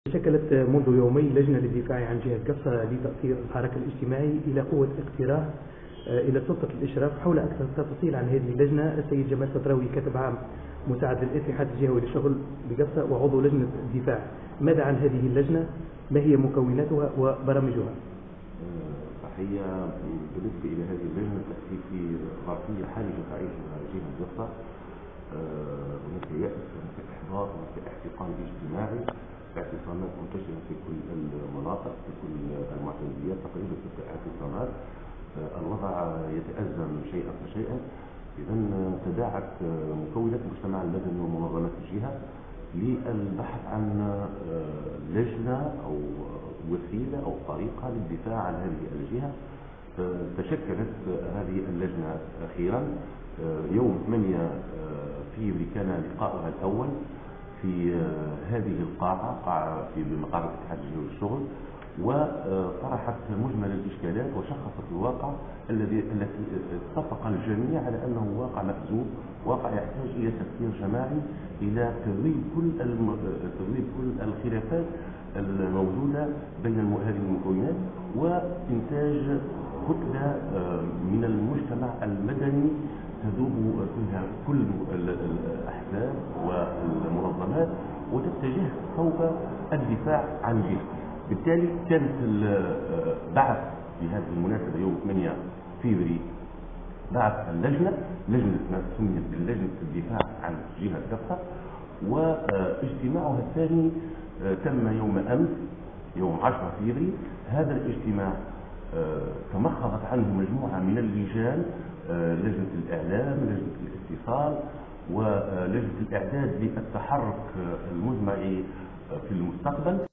شكلت منذ يومين لجنة للدفاع عن جهة قفصة لتأثير الحراك الاجتماعي إلى قوة اقتراح إلى سلطة الإشراف. حول أكثر تفاصيل عن هذه اللجنة السيد جمال فتراوي، كاتب عام مساعد للاتحاد الجهوي للشغل بقفصة وعضو لجنة الدفاع. ماذا عن هذه اللجنة؟ ما هي مكوناتها وبرامجها؟ تحية. بالنسبة إلى هذه اللجنة تأتي في ظرفية حرجة تعيشها جهة قفصة. هناك يأس، هناك إحباط، هناك احتقان اجتماعي، اعتصامات منتشرة في كل المناطق، في كل المعتديات، تقريبا 6 اعتصامات. الوضع يتأزم شيئا فشيئا. إذا تداعت مكونات المجتمع المدني ومنظمات الجهة للبحث عن لجنة أو وسيلة أو طريقة للدفاع عن هذه الجهة. تشكلت هذه اللجنة أخيرا يوم 8 فيفري كان لقاؤها الأول في هذه القاعة في مقر الاتحاد الجهوي للشغل، وطرحت مجمل الإشكالات وشخصت الواقع التي اتفق الجميع على أنه واقع مأزوم، واقع يحتاج إلى تفكير جماعي، إلى تذويب كل الخلافات الموجودة بين هذه المكونات، وإنتاج كتلة من المجتمع المدني تذوب فيها كل الأحزاب والمنظمات وتتجه صوب الدفاع عن جهة. بالتالي كانت بعث في هذه المناسبة يوم 8 فيفري بعث لجنة سميت بلجنة الدفاع عن جهة قفصة، واجتماعها الثاني تم يوم أمس يوم 10 فيفري. هذا الاجتماع تمخضت عنه مجموعة من اللجان، لجنة الإعلام، لجنة الاتصال، ولجنة الإعداد للتحرك المجمعي في المستقبل.